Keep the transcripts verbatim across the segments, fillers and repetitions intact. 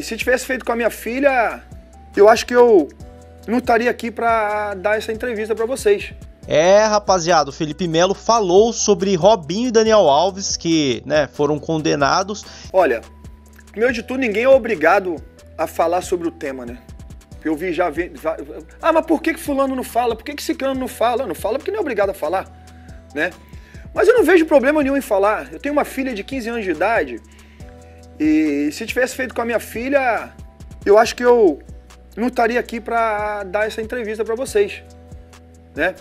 se tivesse feito com a minha filha, eu acho que eu não estaria aqui para dar essa entrevista para vocês. É, rapaziada, o Felipe Melo falou sobre Robinho e Daniel Alves, que, né, foram condenados. Olha, primeiro de tudo, ninguém é obrigado a falar sobre o tema, né? Eu vi já... Vi, já ah, mas por que que fulano não fala? Por que que ciclano não fala? Não fala porque não é obrigado a falar, né? Mas eu não vejo problema nenhum em falar. Eu tenho uma filha de quinze anos de idade e se tivesse feito com a minha filha, eu acho que eu não estaria aqui para dar essa entrevista para vocês, né?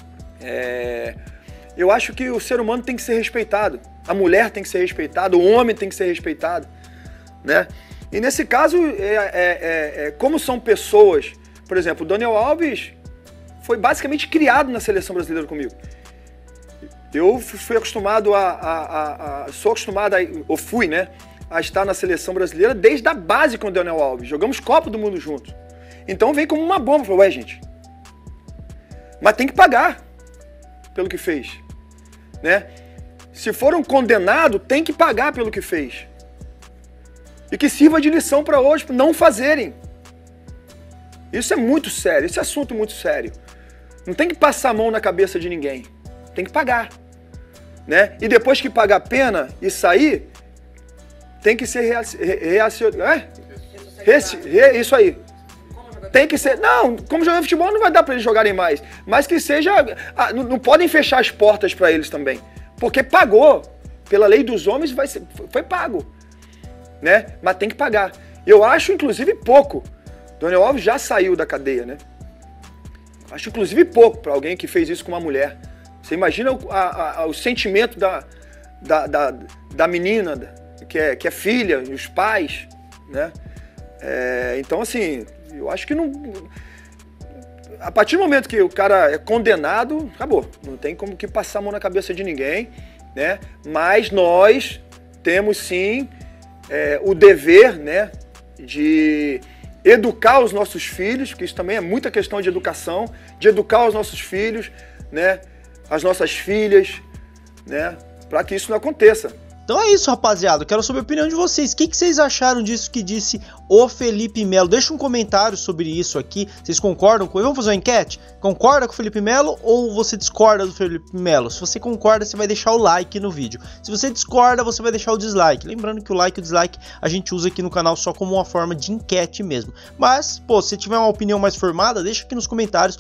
É, eu acho que o ser humano tem que ser respeitado, a mulher tem que ser respeitada, o homem tem que ser respeitado, né? E nesse caso, é, é, é, é, como são pessoas, por exemplo, o Daniel Alves foi basicamente criado na seleção brasileira comigo. Eu fui acostumado a, a, a, a sou acostumado, a, ou fui, né, a estar na seleção brasileira desde a base com o Daniel Alves. Jogamos Copa do Mundo juntos. Então vem como uma bomba, falou, ué, gente, mas tem que pagar pelo que fez, né? Se for um condenado, tem que pagar pelo que fez. E que sirva de lição para hoje, para não fazerem. Isso é muito sério, esse assunto é muito sério. Não tem que passar a mão na cabeça de ninguém, tem que pagar, né? E depois que pagar a pena e sair, tem que ser reacionado. É? Isso aí. Tem que ser... Não, como jogar futebol não vai dar para eles jogarem mais. Mas que seja... Ah, não, não podem fechar as portas para eles também. Porque pagou. Pela lei dos homens vai ser, foi pago. Né? Mas tem que pagar. Eu acho, inclusive, pouco. Daniel Alves já saiu da cadeia, né? Acho, inclusive, pouco para alguém que fez isso com uma mulher. Você imagina o, a, a, o sentimento da, da, da, da menina, que é, que é filha, os pais, né? É, então, assim... Eu acho que não... A partir do momento que o cara é condenado, acabou. Não tem como que passar a mão na cabeça de ninguém, né? Mas nós temos sim é, o dever, né, de educar os nossos filhos, porque isso também é muita questão de educação, de educar os nossos filhos, né, as nossas filhas, né, para que isso não aconteça. Então é isso, rapaziada, eu quero saber a opinião de vocês. O que, que vocês acharam disso que disse o Felipe Melo? Deixa um comentário sobre isso aqui. Vocês concordam com ele? Vamos fazer uma enquete? Concorda com o Felipe Melo ou você discorda do Felipe Melo? Se você concorda, você vai deixar o like no vídeo. Se você discorda, você vai deixar o dislike. Lembrando que o like e o dislike a gente usa aqui no canal só como uma forma de enquete mesmo. Mas, pô, se tiver uma opinião mais formada, deixa aqui nos comentários.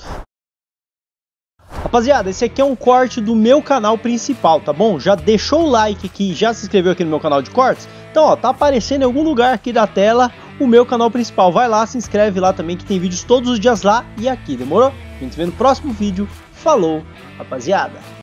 Rapaziada, esse aqui é um corte do meu canal principal, tá bom? Já deixou o like aqui, já se inscreveu aqui no meu canal de cortes? Então, ó, tá aparecendo em algum lugar aqui da tela o meu canal principal. Vai lá, se inscreve lá também que tem vídeos todos os dias lá e aqui, demorou? A gente se vê no próximo vídeo. Falou, rapaziada!